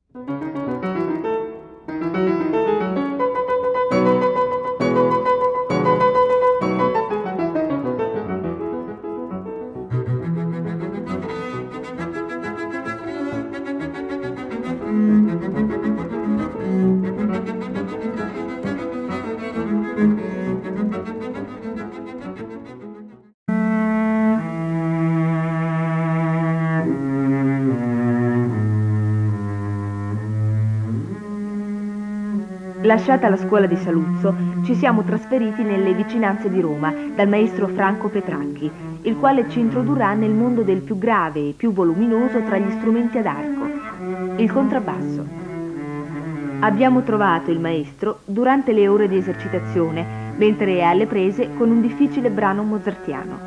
Lasciata la scuola di Saluzzo, ci siamo trasferiti nelle vicinanze di Roma dal maestro Franco Petracchi, il quale ci introdurrà nel mondo del più grave e più voluminoso tra gli strumenti ad arco, il contrabbasso. Abbiamo trovato il maestro durante le ore di esercitazione, mentre è alle prese con un difficile brano mozartiano.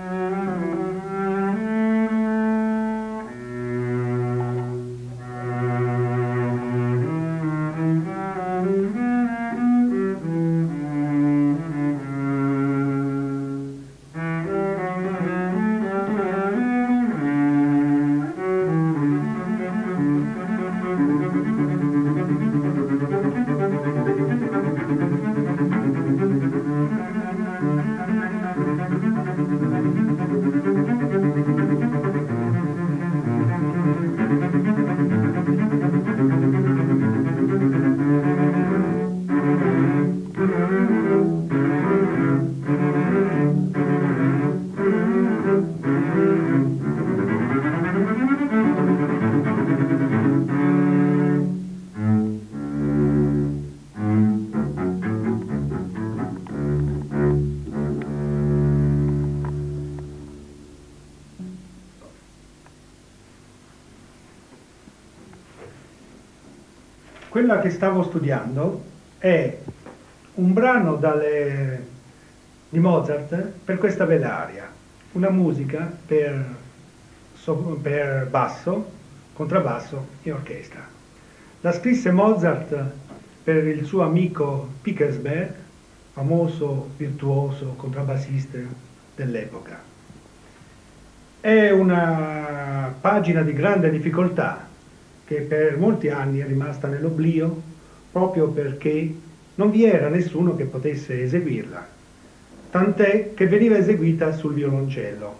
Quella che stavo studiando è un brano di Mozart per questa bella aria, una musica per basso, contrabbasso e orchestra. La scrisse Mozart per il suo amico Pickersberg, famoso virtuoso contrabbassista dell'epoca. È una pagina di grande difficoltà, che per molti anni è rimasta nell'oblio proprio perché non vi era nessuno che potesse eseguirla, tant'è che veniva eseguita sul violoncello.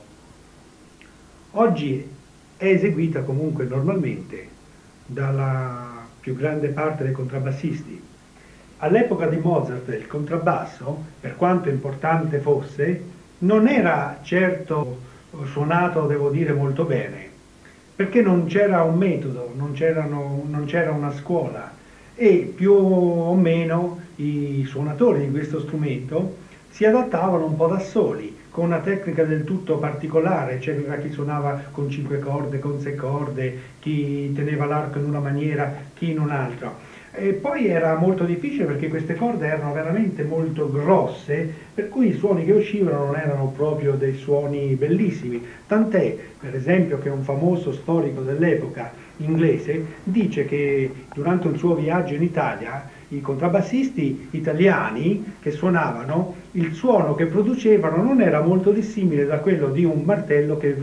Oggi è eseguita comunque normalmente dalla più grande parte dei contrabbassisti. All'epoca di Mozart il contrabbasso, per quanto importante fosse, non era certo suonato, devo dire, molto bene, perché non c'era un metodo, non c'era una scuola e più o meno i suonatori di questo strumento si adattavano un po' da soli, con una tecnica del tutto particolare. C'era chi suonava con 5 corde, con 6 corde, chi teneva l'arco in una maniera, chi in un'altra. E poi era molto difficile perché queste corde erano veramente molto grosse, per cui i suoni che uscivano non erano proprio dei suoni bellissimi. Tant'è, per esempio, che un famoso storico dell'epoca inglese dice che durante un suo viaggio in Italia i contrabbassisti italiani che suonavano, il suono che producevano non era molto dissimile da quello di un martello che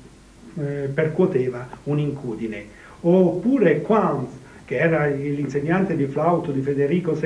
percuoteva un'incudine. Oppure Quantz, che era l'insegnante di flauto di Federico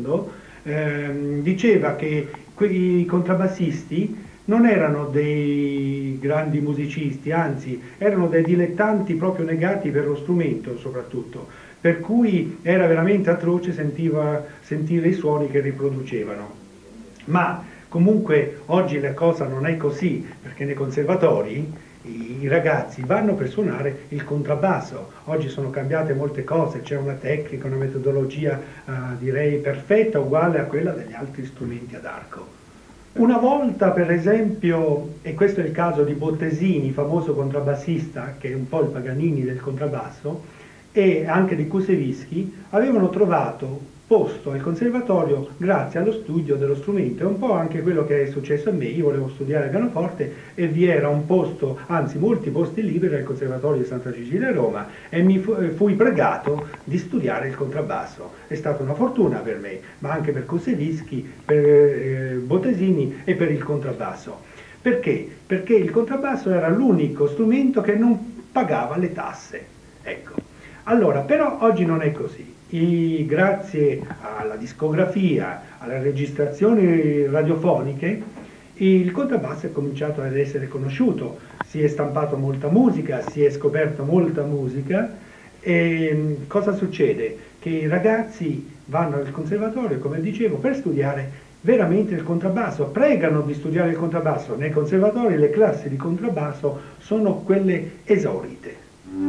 II, diceva che i contrabbassisti non erano dei grandi musicisti, anzi erano dei dilettanti proprio negati per lo strumento soprattutto, per cui era veramente atroce sentire i suoni che riproducevano. Ma comunque oggi la cosa non è così, perché nei conservatori i ragazzi vanno per suonare il contrabbasso. Oggi sono cambiate molte cose, c'è una tecnica, una metodologia direi perfetta, uguale a quella degli altri strumenti ad arco. Una volta, per esempio, e questo è il caso di Bottesini, famoso contrabbassista, che è un po' il Paganini del contrabbasso, e anche di Kusevisky, avevano trovato posto al conservatorio grazie allo studio dello strumento. È un po' anche quello che è successo a me. Io volevo studiare pianoforte e vi era un posto, anzi molti posti liberi al conservatorio di Santa Cecilia a Roma, e mi fui pregato di studiare il contrabbasso. È stata una fortuna per me, ma anche per Kusevisky, per Bottesini e per il contrabbasso. Perché? Perché il contrabbasso era l'unico strumento che non pagava le tasse. Ecco. Allora, però oggi non è così. Grazie alla discografia, alle registrazioni radiofoniche, il contrabbasso è cominciato ad essere conosciuto, si è stampato molta musica, si è scoperto molta musica e cosa succede? Che i ragazzi vanno al conservatorio, come dicevo, per studiare veramente il contrabbasso, pregano di studiare il contrabbasso. Nei conservatori le classi di contrabbasso sono quelle esaurite.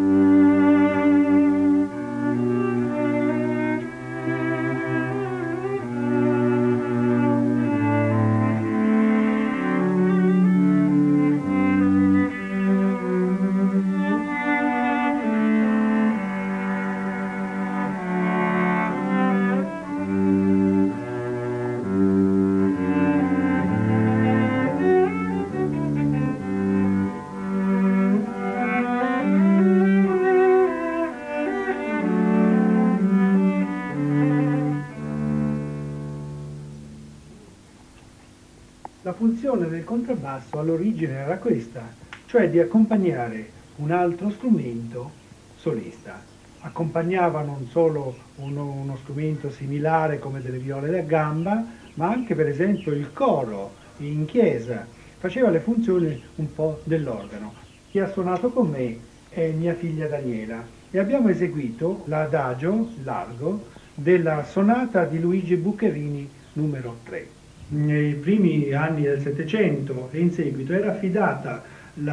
La funzione del contrabbasso all'origine era questa, cioè di accompagnare un altro strumento solista. Accompagnava non solo uno strumento similare come delle viole da gamba, ma anche per esempio il coro in chiesa. Faceva le funzioni un po' dell'organo. Chi ha suonato con me è mia figlia Daniela e abbiamo eseguito l'adagio largo della sonata di Luigi Bucherini numero 3. Nei primi anni del Settecento e in seguito era affidata il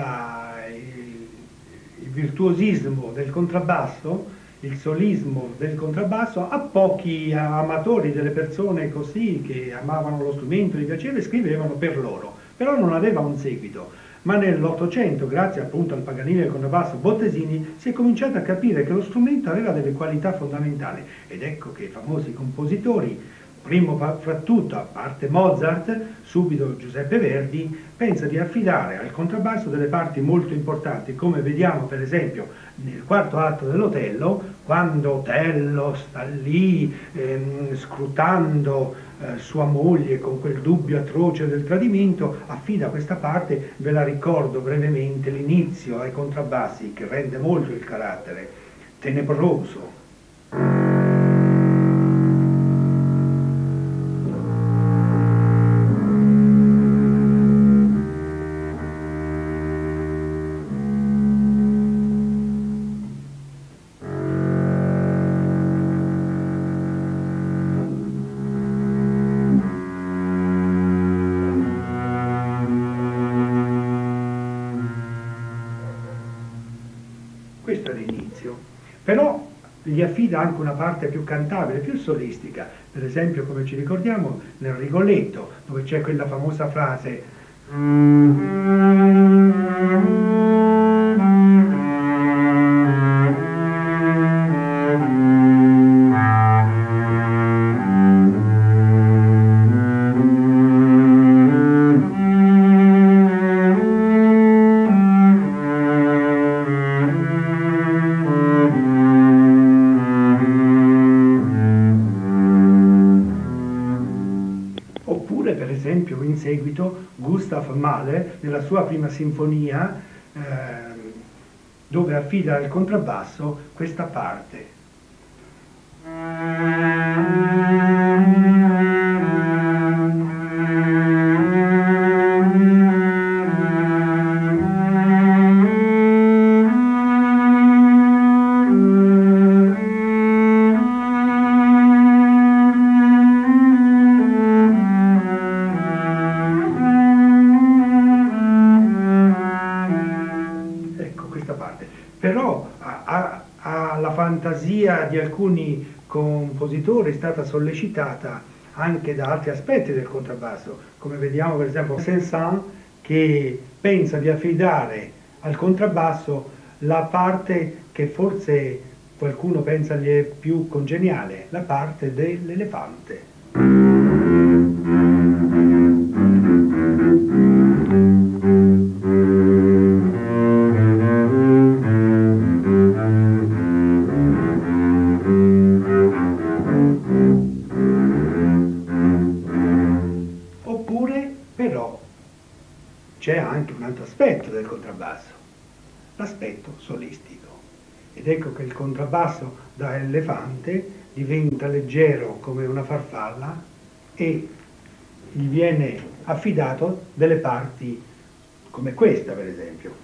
virtuosismo del contrabbasso, il solismo del contrabbasso a pochi amatori, delle persone così che amavano lo strumento, gli piaceva e scrivevano per loro, però non aveva un seguito. Ma nell'Ottocento, grazie appunto al Paganini del contrabbasso Bottesini, si è cominciato a capire che lo strumento aveva delle qualità fondamentali ed ecco che i famosi compositori, primo fra tutto, a parte Mozart, subito Giuseppe Verdi, pensa di affidare al contrabbasso delle parti molto importanti, come vediamo per esempio nel quarto atto dell'Otello, quando Otello sta lì scrutando sua moglie con quel dubbio atroce del tradimento, affida questa parte, ve la ricordo brevemente, l'inizio ai contrabbassi, che rende molto il carattere, tenebroso. Questo è l'inizio, però gli affida anche una parte più cantabile, più solistica, per esempio come ci ricordiamo nel Rigoletto, dove c'è quella famosa frase per esempio in seguito Gustav Mahler nella sua prima sinfonia dove affida al contrabbasso questa parte. Però la fantasia di alcuni compositori è stata sollecitata anche da altri aspetti del contrabbasso, come vediamo per esempio Saint-Saëns che pensa di affidare al contrabbasso la parte che forse qualcuno pensa gli è più congeniale, la parte dell'elefante. C'è anche un altro aspetto del contrabbasso, l'aspetto solistico. Ed ecco che il contrabbasso da elefante diventa leggero come una farfalla e gli viene affidato delle parti come questa, per esempio.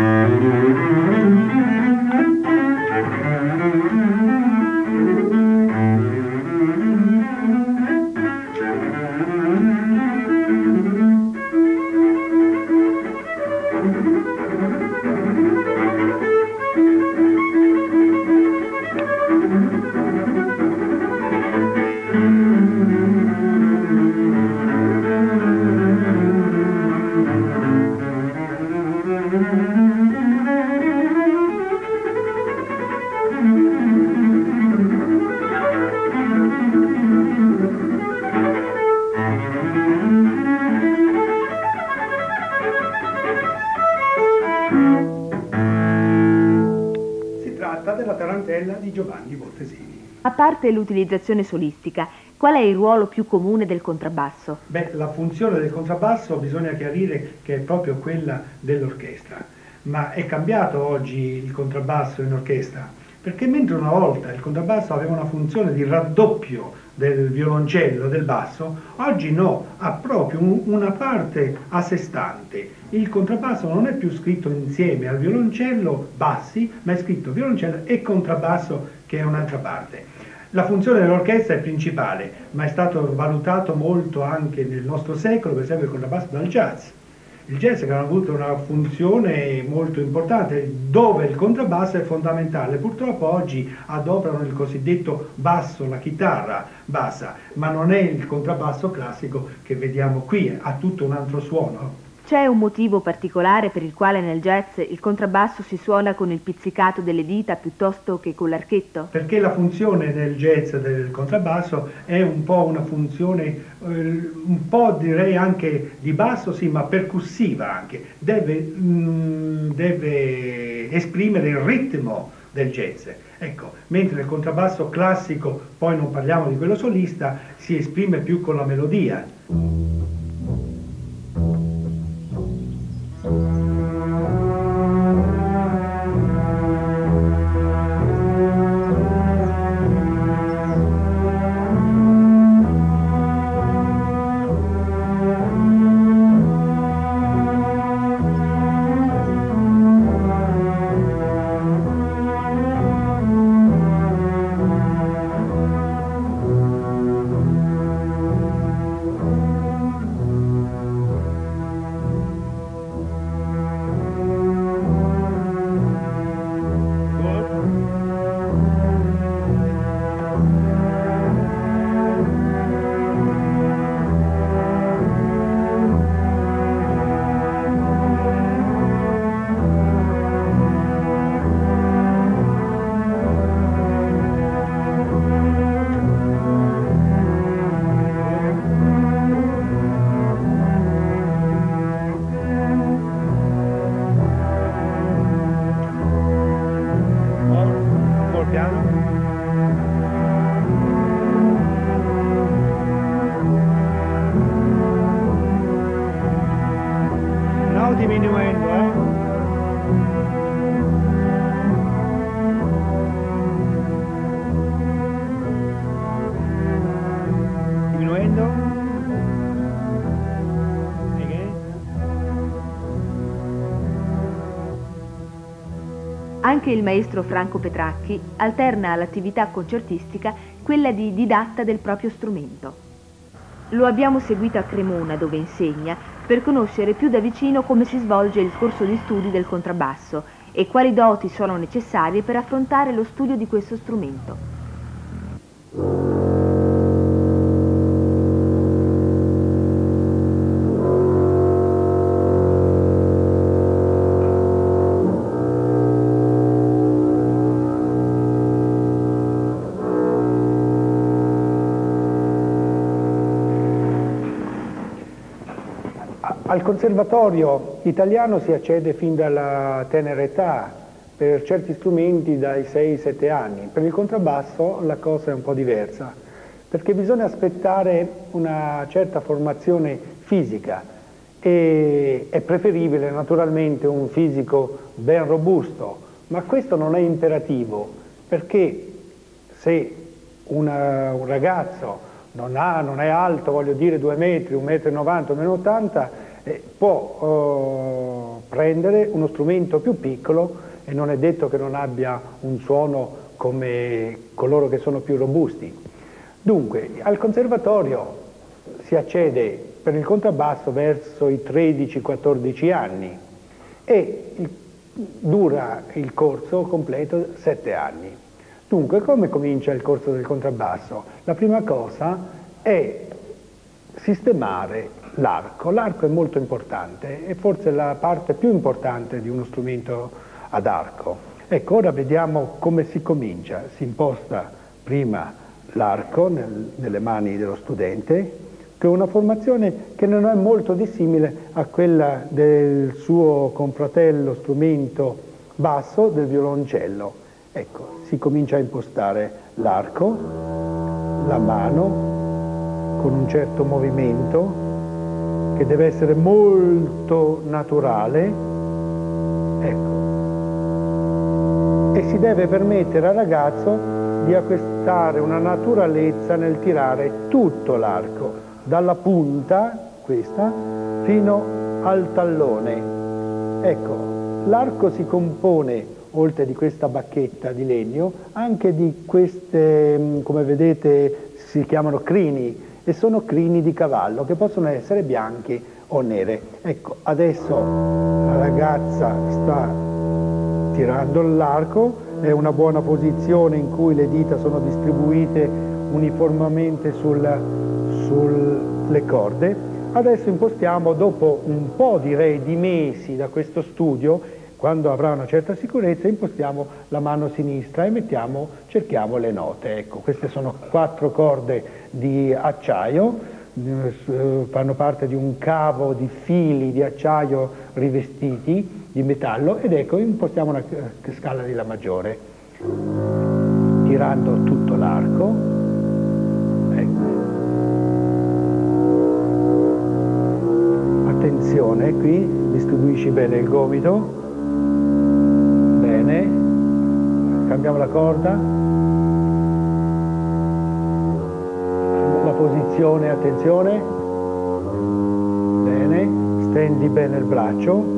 Della tarantella di Giovanni Bottesini. A parte l'utilizzazione solistica, qual è il ruolo più comune del contrabbasso? Beh, la funzione del contrabbasso bisogna chiarire che è proprio quella dell'orchestra, ma è cambiato oggi il contrabbasso in orchestra, perché mentre una volta il contrabbasso aveva una funzione di raddoppio del violoncello, del basso, oggi no, ha proprio una parte a sé stante. Il contrabbasso non è più scritto insieme al violoncello bassi, ma è scritto violoncello e contrabbasso, che è un'altra parte. La funzione dell'orchestra è principale, ma è stato valutato molto anche nel nostro secolo, per esempio il contrabbasso dal jazz. Il jazz che ha avuto una funzione molto importante, dove il contrabbasso è fondamentale. Purtroppo oggi adoperano il cosiddetto basso, la chitarra bassa, ma non è il contrabbasso classico che vediamo qui, ha tutto un altro suono. C'è un motivo particolare per il quale nel jazz il contrabbasso si suona con il pizzicato delle dita piuttosto che con l'archetto? Perché la funzione nel jazz del contrabbasso è un po' una funzione, un po' direi anche di basso, sì, ma percussiva anche. Deve esprimere il ritmo del jazz. Ecco, mentre nel contrabbasso classico, poi non parliamo di quello solista, si esprime più con la melodia. Diminuendo, diminuendo. Anche il maestro Franco Petracchi alterna all'attività concertistica quella di didatta del proprio strumento. Lo abbiamo seguito a Cremona, dove insegna, per conoscere più da vicino come si svolge il corso di studi del contrabbasso e quali doti sono necessarie per affrontare lo studio di questo strumento. Al conservatorio italiano si accede fin dalla tenera età, per certi strumenti dai 6-7 anni. Per il contrabbasso la cosa è un po' diversa, perché bisogna aspettare una certa formazione fisica e è preferibile naturalmente un fisico ben robusto, ma questo non è imperativo, perché se un ragazzo non è alto, voglio dire 2 metri, 1,90 m, 1,80 m, può prendere uno strumento più piccolo e non è detto che non abbia un suono come coloro che sono più robusti. Dunque, al conservatorio si accede per il contrabbasso verso i 13-14 anni e dura il corso completo 7 anni. Dunque, come comincia il corso del contrabbasso? La prima cosa è sistemare l'arco. L'arco è molto importante, è forse la parte più importante di uno strumento ad arco. Ecco, ora vediamo come si comincia. Si imposta prima l'arco nelle mani dello studente, che è una formazione che non è molto dissimile a quella del suo confratello strumento basso, del violoncello. Ecco, si comincia a impostare l'arco, la mano, con un certo movimento, che deve essere molto naturale, ecco, e si deve permettere al ragazzo di acquistare una naturalezza nel tirare tutto l'arco, dalla punta, questa, fino al tallone. Ecco, l'arco si compone, oltre di questa bacchetta di legno, anche di queste, come vedete, si chiamano crini, e sono crini di cavallo, che possono essere bianchi o nere. Ecco, adesso la ragazza sta tirando l'arco, è una buona posizione in cui le dita sono distribuite uniformemente sulle corde. Adesso impostiamo, dopo un po' direi di mesi da questo studio, quando avrà una certa sicurezza, impostiamo la mano sinistra e cerchiamo le note. Ecco, queste sono 4 corde di acciaio, fanno parte di un cavo di fili di acciaio rivestiti di metallo, ed ecco, impostiamo una scala di La maggiore, tirando tutto l'arco. Ecco. Attenzione, qui distribuisci bene il gomito. Bene, cambiamo la corda, la posizione, attenzione, bene, stendi bene il braccio,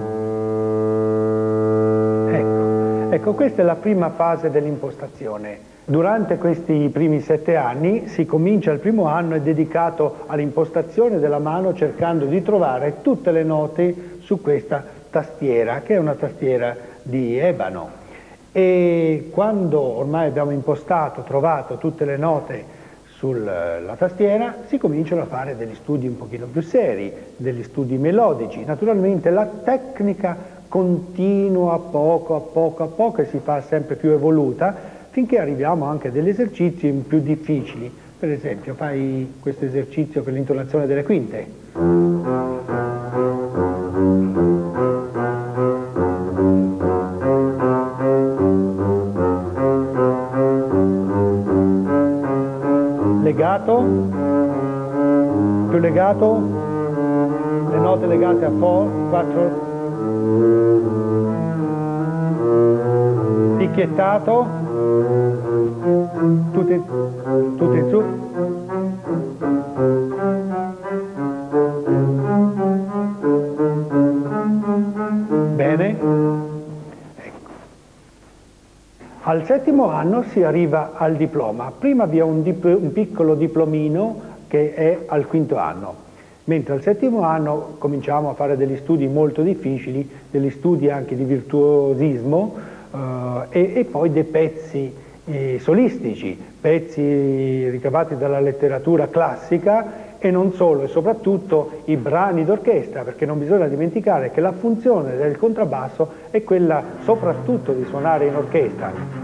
ecco, questa è la prima fase dell'impostazione. Durante questi primi 7 anni si comincia, il primo anno è dedicato all'impostazione della mano, cercando di trovare tutte le note su questa tastiera, che è una tastiera di ebano, e quando ormai abbiamo impostato, trovato tutte le note sulla tastiera, si cominciano a fare degli studi un pochino più seri, degli studi melodici. Naturalmente la tecnica continua a poco e si fa sempre più evoluta, finché arriviamo anche a degli esercizi più difficili. Per esempio, fai questo esercizio per l'intonazione delle quinte. Legato, più legato, le note legate a 4, picchiettato, tutte in su, bene. Al 7° anno si arriva al diploma. Prima vi è un piccolo diplomino che è al 5° anno, mentre al 7° anno cominciamo a fare degli studi molto difficili, degli studi anche di virtuosismo e poi dei pezzi solistici, pezzi ricavati dalla letteratura classica, e non solo, e soprattutto i brani d'orchestra, perché non bisogna dimenticare che la funzione del contrabbasso è quella soprattutto di suonare in orchestra.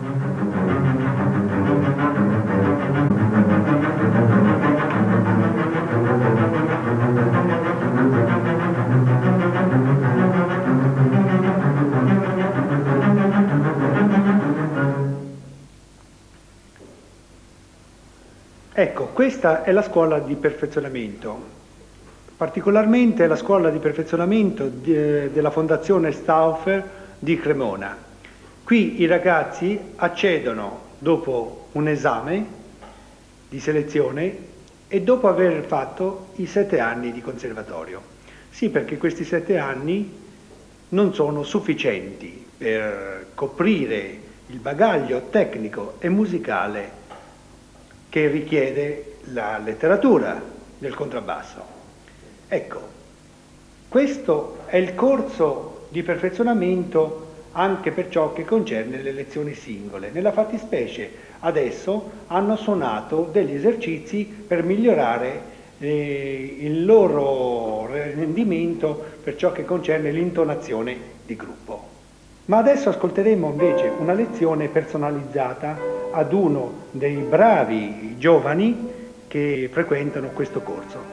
Ecco, questa è la scuola di perfezionamento, particolarmente la scuola di perfezionamento della Fondazione Stauffer di Cremona. Qui i ragazzi accedono dopo un esame di selezione e dopo aver fatto i 7 anni di conservatorio. Sì, perché questi 7 anni non sono sufficienti per coprire il bagaglio tecnico e musicale che richiede la letteratura del contrabbasso. Ecco, questo è il corso di perfezionamento anche per ciò che concerne le lezioni singole. Nella fattispecie adesso hanno suonato degli esercizi per migliorare il loro rendimento per ciò che concerne l'intonazione di gruppo. Ma adesso ascolteremo invece una lezione personalizzata ad uno dei bravi giovani che frequentano questo corso.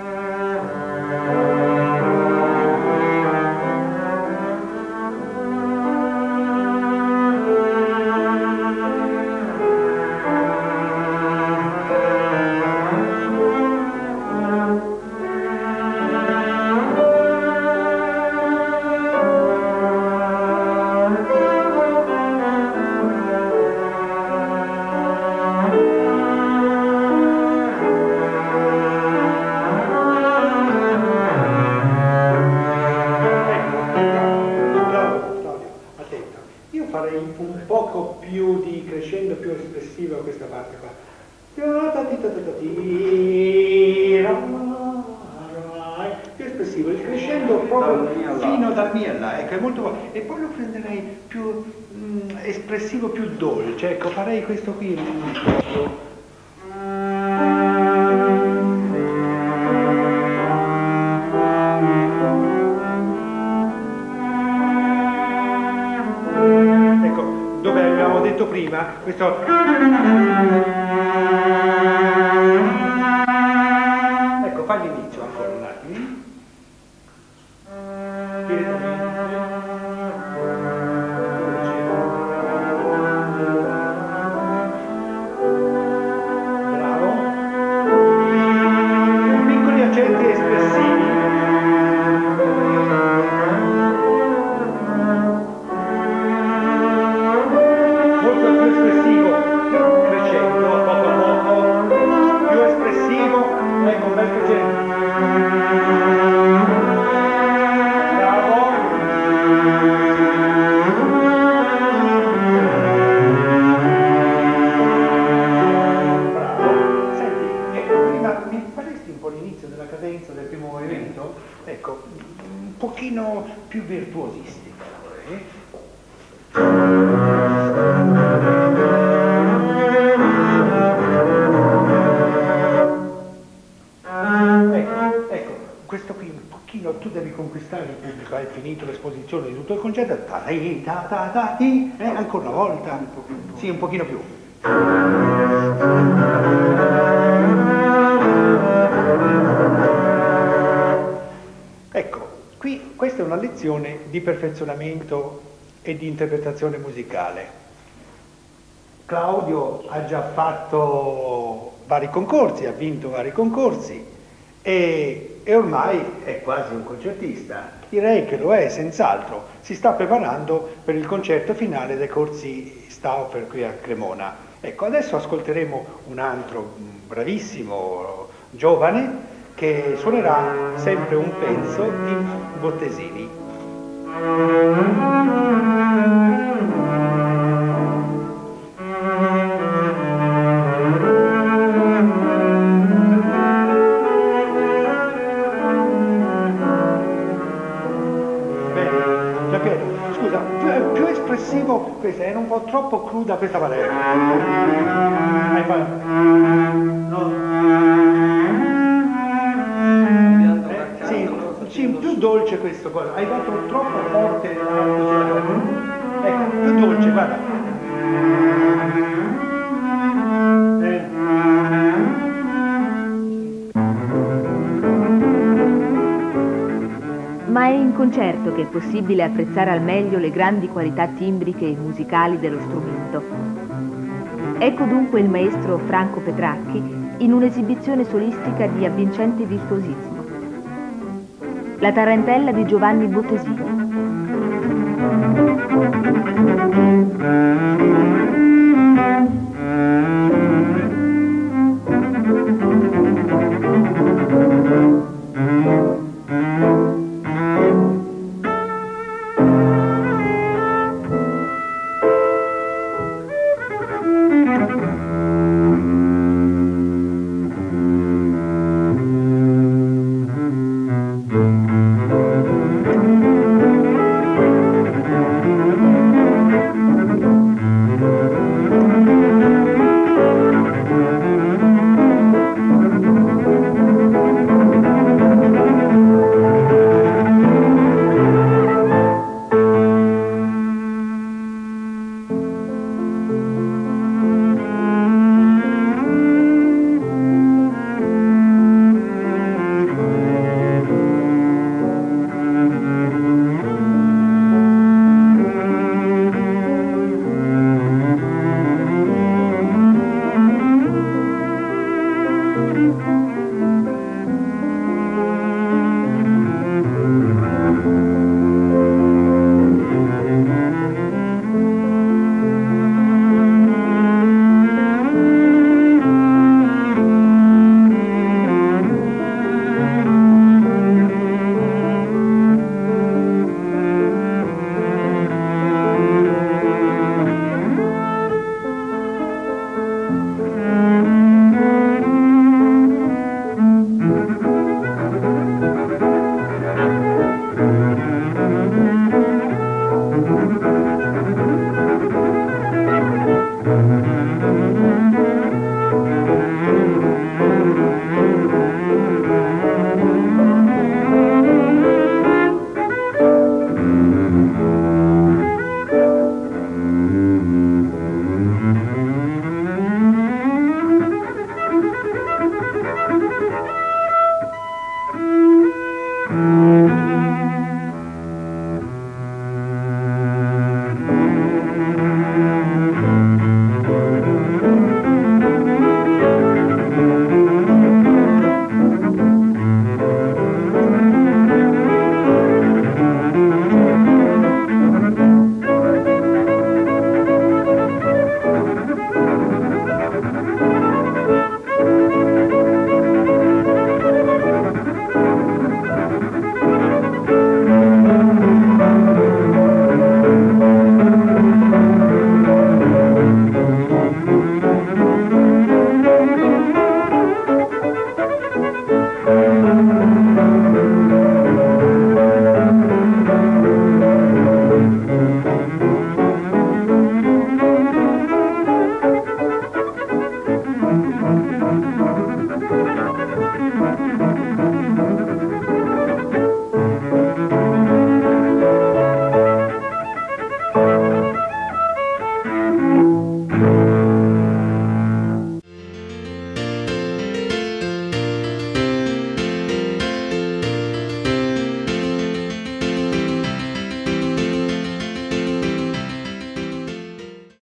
Un poco più di crescendo, più espressivo questa parte qua. Più espressivo, il crescendo proprio fino dal mi a là, ecco, è molto buono. E poi lo prenderei più espressivo, più dolce, ecco, farei questo qui. Dove avevamo detto prima, questo... Ecco, fai l'inizio ancora un attimo. Bravo. Con piccoli accenti espressivi. Ecco, un pochino più virtuosistica. Ecco, questo qui un pochino, tu devi conquistare il pubblico, hai finito l'esposizione di tutto il concerto, ancora una volta, sì, un pochino più. Ecco, qui questa è una lezione di perfezionamento e di interpretazione musicale. Claudio ha già fatto vari concorsi, ha vinto vari concorsi e ormai è quasi un concertista. Direi che lo è, senz'altro. Si sta preparando per il concerto finale dei corsi Stauffer qui a Cremona. Ecco, adesso ascolteremo un altro bravissimo giovane che suonerà sempre un pezzo di Bottesini. Bene, Giampiero, scusa, più espressivo questa, è un po' troppo cruda questa parola. Hai fatto? No. Sì, più dolce questo cosa, hai dato troppo forte ecco, più dolce, guarda. Ma è in concerto che è possibile apprezzare al meglio le grandi qualità timbriche e musicali dello strumento. Ecco dunque il maestro Franco Petracchi in un'esibizione solistica di avvincente virtuosismo. La tarantella di Giovanni Bottesini. Thank you.